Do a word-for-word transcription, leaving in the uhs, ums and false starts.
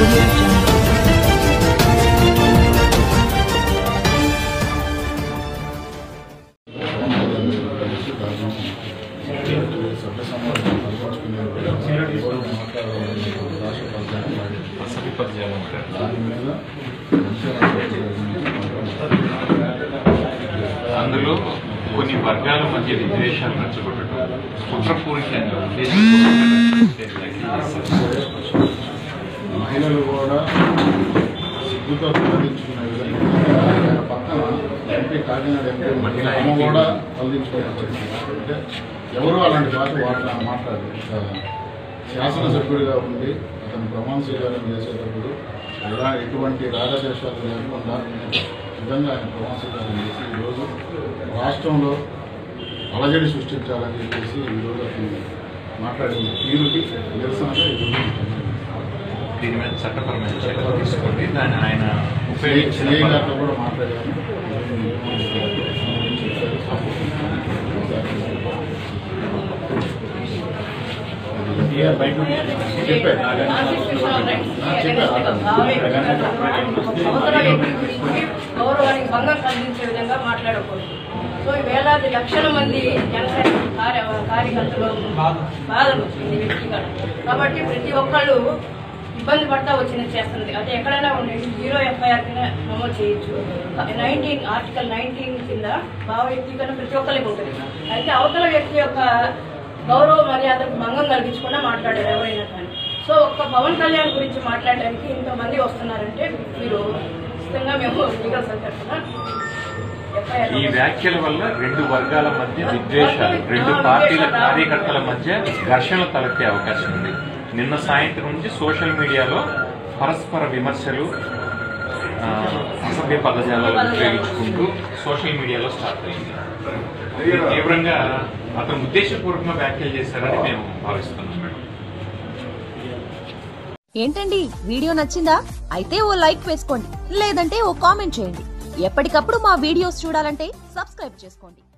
Audio Jungle. అందులో కొన్ని వర్గాల మధ్య విద్వేషాలు రెచ్చగొట్టడం కుట్రపూరితంగా మహిళలు కూడా సిగ్గుతో తలదించుకునే విధంగా పక్కన ఎంపీ కాకినాడ ఎంపీ మహిళ కూడా తలదించుకునే అంటే ఎవరు అలాంటి భాష వాట్లా మాట్లాడారు. శాసనసభ్యుడిగా ఉండి అతను ప్రమాణ స్వీకారం చేసేటప్పుడు ఎలా ఎటువంటి రాగదేశాలు లేకుండా విధంగా ఆయన ప్రమాణ స్వీకారం చేసి ఈరోజు రాష్ట్రంలో అలజడి సృష్టించాలని చెప్పేసి ఈరోజు అతను మాట్లాడిన తీరుకి నిరసనగా ఈరోజు దీని మీద చట్టపరమైన చర్యలు తీసుకోండి. దాన్ని ఆయన ఉపయోగించిన కూడా మాట్లాడాను. గౌరవానికి భంగం కలిగించే విధంగా మాట్లాడకూడదు. సో వేలాది లక్షల మంది జనసేన కార్య కార్యకర్తలు బాధలు వచ్చింది వ్యక్తిగత కాబట్టి ప్రతి ఒక్కళ్ళు ఇబ్బంది పడతా వచ్చినది చేస్తుంది. అది ఎక్కడైనా ఉండేది జీరో ఎఫ్ఐఆర్ కింద నమోదు చేయొచ్చు. నైన్టీన్ ఆర్టికల్ నైన్టీన్ కింద భావ వ్యక్తీకరణ ప్రతి ఒక్కరికి ఉంటుంది. అయితే అవతల వ్యక్తి యొక్క గౌరవ మర్యాదకు భంగం కలిగించకుండా మాట్లాడారు ఎవరైనా కానీ. సో ఒక్క పవన్ కళ్యాణ్ గురించి మాట్లాడడానికి ఇంతమంది వస్తున్నారంటే మీరు ఖచ్చితంగా మేము లీగల్ సర్కిల్ ఈ వ్యాఖ్యల వల్ల రెండు వర్గాల మధ్య విద్వేషాలు, రెండు పార్టీల కార్యకర్తల మధ్య ఘర్షణలు తలెత్తే అవకాశం ఉంది. నిన్న సాయంత్రం నుంచి సోషల్ మీడియాలో పరస్పర విమర్శలు, అసభ్య పదజాలాలు ఉపయోగించుకుంటూ సోషల్ మీడియాలో స్టార్ట్ అయింది. తీవ్రంగా అతను ఉద్దేశపూర్వకంగా వ్యాఖ్యలు చేశారని మేము భావిస్తున్నాం. మేడం, ఏంటండి వీడియో నచ్చిందా? అయితే ఓ లైక్ వేసుకోండి, లేదంటే ఓ కామెంట్ చేయండి. ఎప్పటికప్పుడు మా వీడియోస్ చూడాలంటే సబ్స్క్రైబ్ చేసుకోండి.